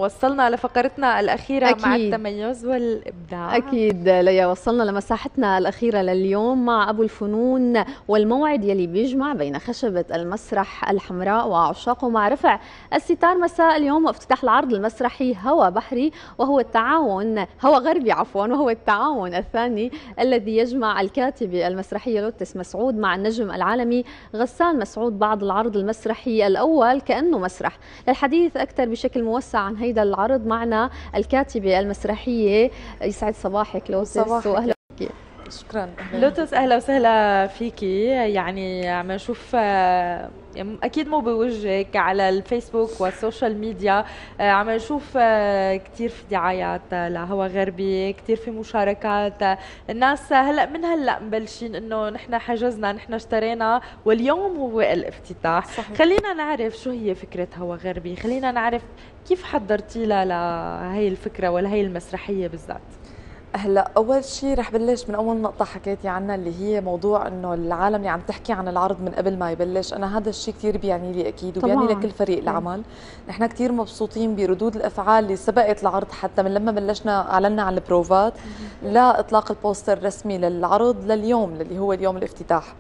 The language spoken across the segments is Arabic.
وصلنا لفقرتنا الأخيرة مع أكيد التميز والإبداع. أكيد ليا، وصلنا لمساحتنا الأخيرة لليوم مع أبو الفنون والموعد يلي بيجمع بين خشبة المسرح الحمراء وعشاقه مع رفع الستار مساء اليوم وافتتاح العرض المسرحي هوى بحري، وهو التعاون هوى غربي عفوا، وهو التعاون الثاني الذي يجمع الكاتبة المسرحية لوتس مسعود مع النجم العالمي غسان مسعود بعد العرض المسرحي الأول كأنه مسرح. للحديث أكثر بشكل موسع عن هيدا العرض معنا الكاتبة المسرحية. يسعد صباحك لوتس، واهلا فيك. شكرا. لوتس اهلا وسهلا فيكي. يعني عم نشوف اكيد مو بوجهك على الفيسبوك والسوشيال ميديا، عم نشوف كثير في دعايات لهوى غربي، كثير في مشاركات. الناس هلا من هلا مبلشين انه نحن حجزنا، نحن اشترينا، واليوم هو الافتتاح. صحيح. خلينا نعرف شو هي فكرة هوى غربي، خلينا نعرف كيف حضرتي لها لهي الفكرة ولا هي المسرحية بالذات. هلا اول شيء رح بلش من اول نقطه حكيتي عنها، اللي هي موضوع انه العالم اللي عم تحكي عن العرض من قبل ما يبلش. انا هذا الشيء كثير بيعني لي اكيد، وبيعني لكل فريق العمل. نحن كثير مبسوطين بردود الافعال اللي سبقت العرض، حتى من لما بلشنا اعلنا عن البروفات لا اطلاق البوستر الرسمي للعرض لليوم اللي هو اليوم الافتتاح.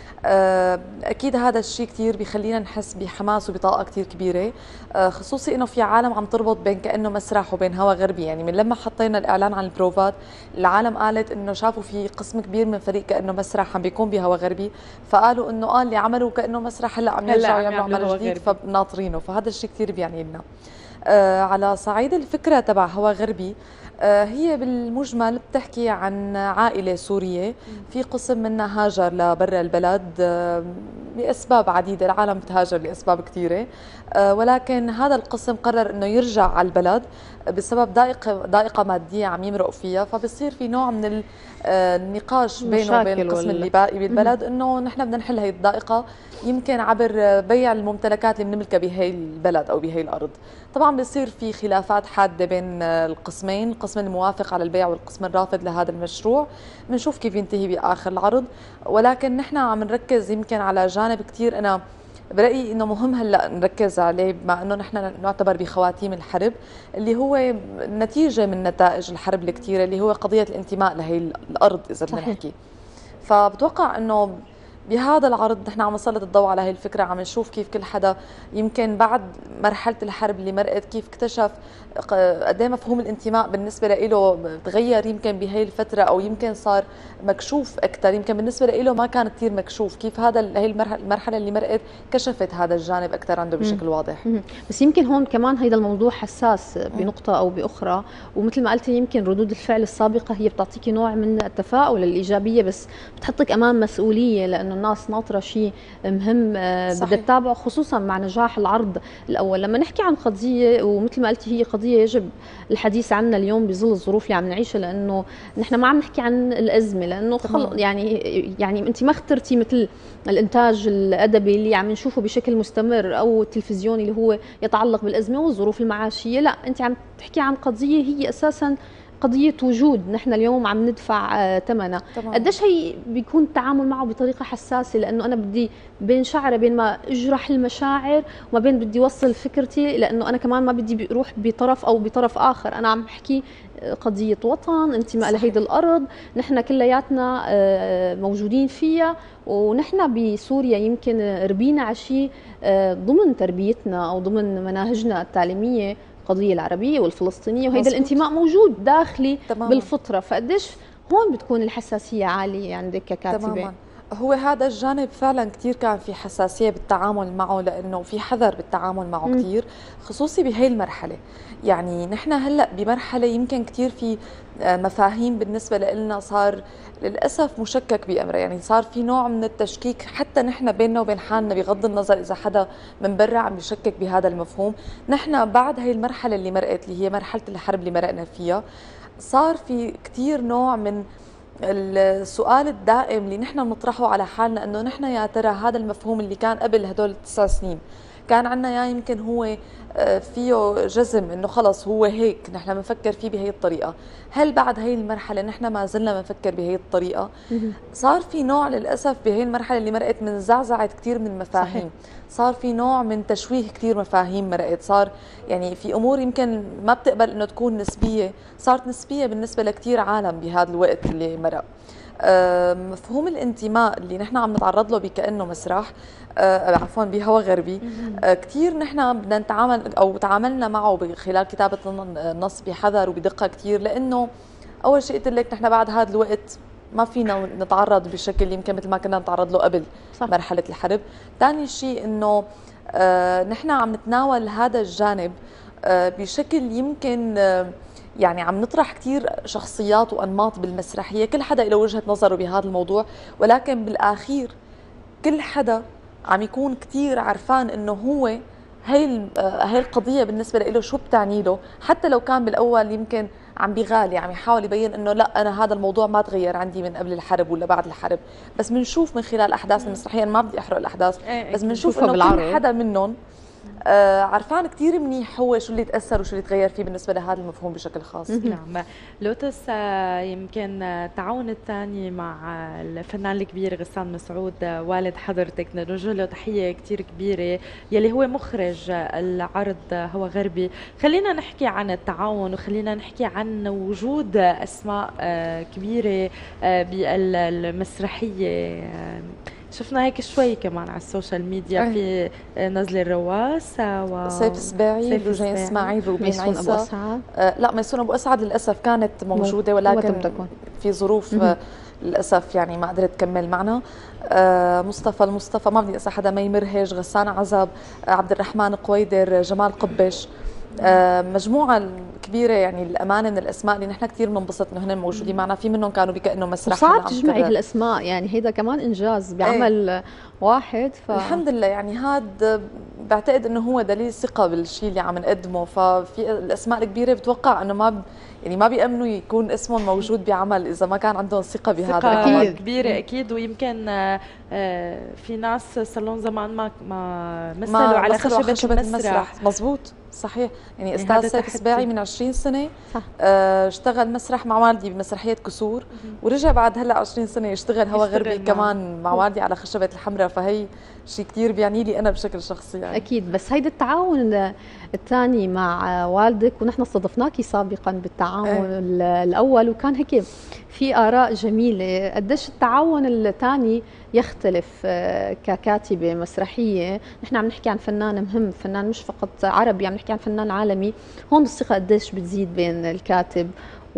اكيد هذا الشيء كثير بيخلينا نحس بحماس وبطاقه كثير كبيره، خصوصي انه في عالم عم تربط بين كانه مسرح وبين هوا غربي. يعني من لما حطينا الاعلان عن البروفات العالم قالت انه شافوا في قسم كبير من فريق كانه مسرح عم بيكون بهوا غربي، فقالوا انه اللي عملوا كانه مسرح هلا عم يرجعوا يعملوا عمل جديد، فناطرينه. فهذا الشيء كثير بيعني لنا. على صعيد الفكره تبع هوا غربي، هي بالمجمل بتحكي عن عائلة سورية، في قسم منها هاجر لبرا البلد لأسباب عديدة. العالم بتهاجر لأسباب كثيرة، ولكن هذا القسم قرر أنه يرجع على البلد بسبب ضائقة مادية عم يمرق فيها. فبصير في نوع من النقاش بينه وبين القسم اللي باقي بالبلد، أنه نحن بدنا نحل هي الضائقة يمكن عبر بيع الممتلكات اللي بنملكها بهي البلد أو بهي الأرض. طبعا بصير في خلافات حادة بين القسمين، القسم الموافق على البيع والقسم الرافض لهذا المشروع. بنشوف كيف ينتهي بآخر العرض، ولكن نحن عم نركز يمكن على جانب كتير أنا برأيي إنه مهم هلا نركز عليه، بما إنه نحن نعتبر بخواتيم الحرب، اللي هو نتيجة من نتائج الحرب الكتيرة، اللي هو قضية الانتماء لهي الأرض إذا بدنا نحكي. فبتوقع إنه بهذا العرض نحن عم نسلط الضوء على هي الفكرة، عم نشوف كيف كل حدا يمكن بعد مرحلة الحرب اللي مرقت كيف اكتشف قد ايه مفهوم الانتماء بالنسبة له تغير يمكن بهي الفترة، أو يمكن صار مكشوف أكثر. يمكن بالنسبة له ما كان كثير مكشوف، كيف هي المرحلة اللي مرقت كشفت هذا الجانب أكثر عنده بشكل واضح. بس يمكن هون كمان هيدا الموضوع حساس بنقطة أو بأخرى، ومثل ما قلتي يمكن ردود الفعل السابقة هي بتعطيكي نوع من التفاؤل الإيجابية، بس بتحطك أمام مسؤولية لأنه الناس ناطرة شيء مهم بدها تتابعه، خصوصا مع نجاح العرض الأول. لما نحكي عن قضية ومثل ما قلتي هي قضية يجب الحديث عنها اليوم بظل الظروف اللي عم نعيشها، لأنه نحن ما عم نحكي عن الأزمة، لأنه يعني أنت ما اخترتي مثل الإنتاج الأدبي اللي عم نشوفه بشكل مستمر أو التلفزيوني اللي هو يتعلق بالأزمة والظروف المعاشية. لا، أنت عم تحكي عن قضية هي أساساً قضية وجود نحن اليوم عم ندفع ثمنها. قديش هي بيكون التعامل معه بطريقة حساسة، لأنه أنا بدي بين شعرة بين ما أجرح المشاعر وما بين بدي وصل فكرتي، لأنه أنا كمان ما بدي أروح بطرف أو بطرف آخر. أنا عم بحكي قضية وطن، انتماء لهيدي الأرض، نحن كلياتنا موجودين فيها، ونحن بسوريا يمكن ربينا على شيء ضمن تربيتنا أو ضمن مناهجنا التعليمية، القضية العربية والفلسطينية، وهيدا الانتماء موجود داخلي بالفطرة. فقديش هون بتكون الحساسية عالية عندك ككاتبة؟ تماما. هو هذا الجانب فعلا كثير كان في حساسية بالتعامل معه، لأنه في حذر بالتعامل معه كثير، خصوصي بهي المرحلة. يعني نحن هلأ بمرحلة يمكن كثير في مفاهيم بالنسبة لنا صار للأسف مشكك بأمره. يعني صار في نوع من التشكيك حتى نحن بيننا وبين حالنا، بغض النظر إذا حدا من برا عم يشكك بهذا المفهوم. نحن بعد هي المرحلة اللي مرقت، اللي هي مرحلة الحرب اللي مرقنا فيها، صار في كثير نوع من السؤال الدائم اللي نحن بنطرحه على حالنا، انه نحن يا ترى هذا المفهوم اللي كان قبل هدول 9 سنين كان عندنا يا يمكن هو فيه جزم انه خلص هو هيك نحن بنفكر فيه بهي الطريقه. هل بعد هي المرحله نحن ما زلنا بنفكر بهي الطريقه؟ صار في نوع للاسف بهي المرحله اللي مرقت من زعزعه كثير من المفاهيم. صحيح. صار في نوع من تشويه كثير مفاهيم مرقت، صار يعني في امور يمكن ما بتقبل انه تكون نسبيه، صارت نسبيه بالنسبه لكثير عالم بهذا الوقت اللي مرق. مفهوم الانتماء اللي نحن عم نتعرض له بكأنه مسرح، عفوا بهوى غربي، كثير نحن بدنا نتعامل او تعاملنا معه خلال كتابه النص بحذر وبدقه كثير، لانه اول شيء قلت لك نحن بعد هذا الوقت ما فينا نتعرض بشكل يمكن مثل ما كنا نتعرض له قبل. صح. مرحله الحرب. ثاني شيء انه نحن عم نتناول هذا الجانب بشكل يمكن يعني عم نطرح كثير شخصيات وأنماط بالمسرحية، كل حدا له وجهة نظره بهذا الموضوع، ولكن بالأخير كل حدا عم يكون كثير عرفان إنه هو هي القضية بالنسبة له شو بتعني له، حتى لو كان بالأول يمكن عم بيغالي، عم يحاول يبين إنه لا أنا هذا الموضوع ما تغير عندي من قبل الحرب ولا بعد الحرب، بس بنشوف من خلال أحداث المسرحية، ما بدي أحرق الأحداث، بس بنشوف إنه كل حدا منهم عرفان كثير منيح هو شو اللي تأثر وشو اللي تغير فيه بالنسبة لهذا المفهوم بشكل خاص. نعم. لوتس، يمكن التعاون الثاني مع الفنان الكبير غسان مسعود والد حضرتك، نوجه له تحية كثير كبيرة، يلي هو مخرج العرض هوى غربي. خلينا نحكي عن التعاون وخلينا نحكي عن وجود أسماء كبيرة بالمسرحية. شفنا هيك شوي كمان على السوشيال ميديا في نزل الرواس سيف السباعي، لوجين اسماعيل، روبين عيسى، أبو أسعد. لا ميسون أبو أسعد للأسف كانت موجودة ولكن في ظروف للأسف يعني ما قدرت تكمل معنا. مصطفى ما بدي أنسى حدا، مي مرهج، غسان عزب، عبد الرحمن قويدر، جمال قبش، مجموعة كبيرة يعني الأمانة من الأسماء اللي نحن كثير بننبسط إنه هن موجودين معنا، في منهم كانوا بكأنه مسرح. صعب تجمعي هالأسماء، يعني هيدا كمان إنجاز بعمل واحد. الحمد لله يعني هذا بعتقد إنه هو دليل ثقة بالشيء اللي عم نقدمه، ففي الأسماء الكبيرة بتوقع إنه ما بيأمنوا يكون اسمهم موجود بعمل إذا ما كان عندهم ثقة بهذا العمل. أكيد كبيرة أكيد، ويمكن في ناس صار لهم زمان ما مثلوا على خشبة المسرح. مزبوط صحيح، يعني استاذ سيف السباعي من 20 سنه اشتغل مسرح مع والدي بمسرحيه كسور، ورجع بعد هلا 20 سنه يشتغل هوى غربي كمان مع والدي على خشبه الحمراء، فهي شيء كثير بيعني لي انا بشكل شخصي يعني. اكيد. بس هيدا التعاون الثاني مع والدك، ونحن استضفناكي سابقا بالتعاون الاول، وكان هيك في آراء جميلة. قديش التعاون الثاني يختلف ككاتبة مسرحية؟ نحن عم نحكي عن فنان مهم، فنان مش فقط عربي، عم نحكي عن فنان عالمي. هون الثقة قديش بتزيد بين الكاتب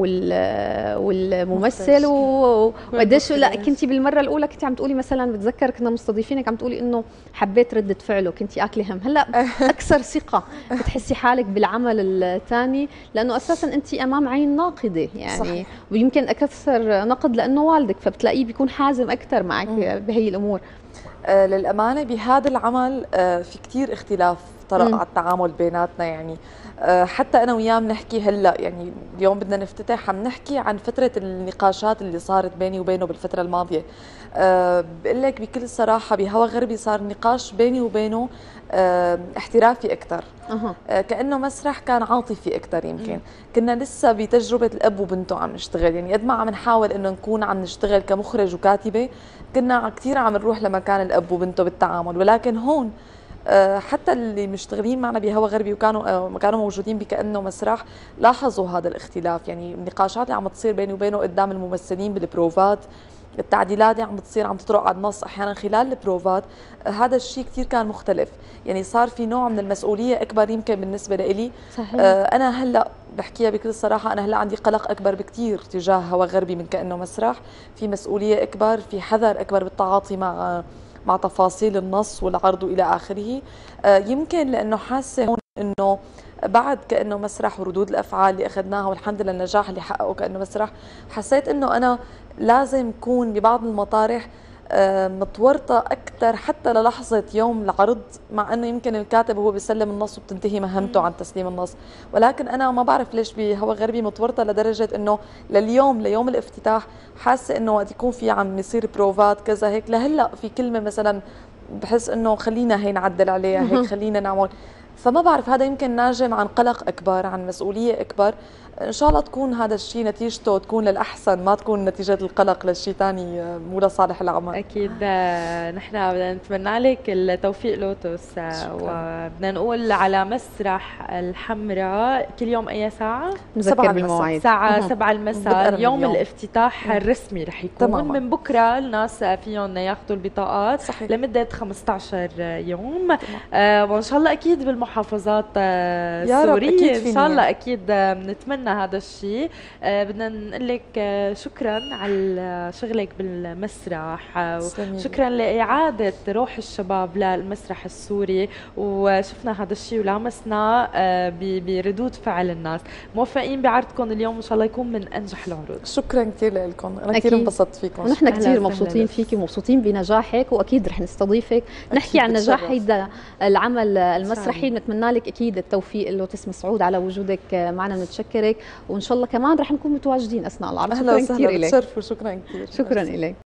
والممثل، وقديش لا كنتي بالمره الاولى كنتي عم تقولي مثلا، بتذكر كنا مستضيفينك عم تقولي انه حبيت رده فعله، كنتي اكله هم. هلا اكثر ثقه بتحسي حالك بالعمل الثاني، لانه اساسا انت امام عين ناقده يعني. صحيح. ويمكن اكثر نقد لانه والدك، فبتلاقيه بيكون حازم اكثر معك بهي الامور. للامانه بهذا العمل في كثير اختلاف طرق على التعامل بيناتنا، يعني حتى انا وياه بنحكي هلا، يعني اليوم بدنا نفتتح عم نحكي عن فتره النقاشات اللي صارت بيني وبينه بالفتره الماضيه. بقول لك بكل صراحه بهوى غربي صار النقاش بيني وبينه احترافي اكثر. كانه مسرح كان عاطفي اكثر. يمكن كنا لسه بتجربه الاب وبنته عم نشتغل، يعني قد ما عم نحاول انه نكون عم نشتغل كمخرج وكاتبه، كنا كثير عم نروح لمكان الاب وبنته بالتعامل. ولكن هون حتى اللي مشتغلين معنا بهوى غربي وكانوا موجودين بكأنه مسرح لاحظوا هذا الاختلاف. يعني النقاشات اللي عم تصير بيني وبينه قدام الممثلين بالبروفات، التعديلات اللي عم بتصير عم تطرق على النص احيانا خلال البروفات، هذا الشيء كثير كان مختلف. يعني صار في نوع من المسؤوليه اكبر يمكن بالنسبه لي. صحيح. انا هلا بحكيها بكل صراحه، انا هلا عندي قلق اكبر بكثير تجاه هوى غربي من كأنه مسرح، في مسؤوليه اكبر، في حذر اكبر بالتعاطي مع تفاصيل النص والعرض والى اخره. يمكن لانه حاسه هون انه بعد كأنه مسرح وردود الافعال اللي اخذناها والحمد لله النجاح اللي حققه كأنه مسرح، حسيت انه انا لازم اكون ببعض المطارح متورطه اكثر حتى للحظه يوم العرض، مع انه يمكن الكاتب هو بيسلم النص وبتنتهي مهمته عن تسليم النص، ولكن انا ما بعرف ليش بهوى غربي متورطه لدرجه انه ليوم الافتتاح حاسه انه وقت يكون في عم يصير بروفات كذا هيك، لهلا في كلمه مثلا بحس انه خلينا هي نعدل عليها، هيك خلينا نعمل. فما بعرف، هذا يمكن ناجم عن قلق اكبر، عن مسؤوليه اكبر. ان شاء الله تكون هذا الشيء نتيجته تكون للاحسن، ما تكون نتيجه القلق لشيء ثاني مو لصالح العمل. اكيد. نحن بدنا نتمنى لك التوفيق لوتوس، وبدنا نقول على مسرح الحمراء كل يوم اي ساعه؟ نذكر بالمواعيد الساعه 7 المساء يوم الافتتاح الرسمي رح يكون تماما. من بكره الناس فيهم ياخذوا البطاقات صحيح. لمده 15 يوم. وان شاء الله اكيد بالمحافظات السوريه ان شاء الله اكيد بنتمنى هذا الشيء. بدنا نقول لك شكرا على شغلك بالمسرح، وشكرا لإعادة روح الشباب للمسرح السوري، وشفنا هذا الشيء ولامسنا بردود فعل الناس. موفقين بعرضكم اليوم، ان شاء الله يكون من انجح العروض. شكرا كثير لكم، انا كثير انبسطت فيكم. ونحن كثير مبسوطين فيكي ومبسوطين بنجاحك، واكيد رح نستضيفك نحكي عن نجاح هيدا العمل المسرحي. بنتمنى لك اكيد التوفيق لوتس مسعود على وجودك معنا، بنتشكرك، وان شاء الله كمان رح نكون متواجدين اثناء العرض. شكرا كثير لك. شكرا كثير. شكرا لك.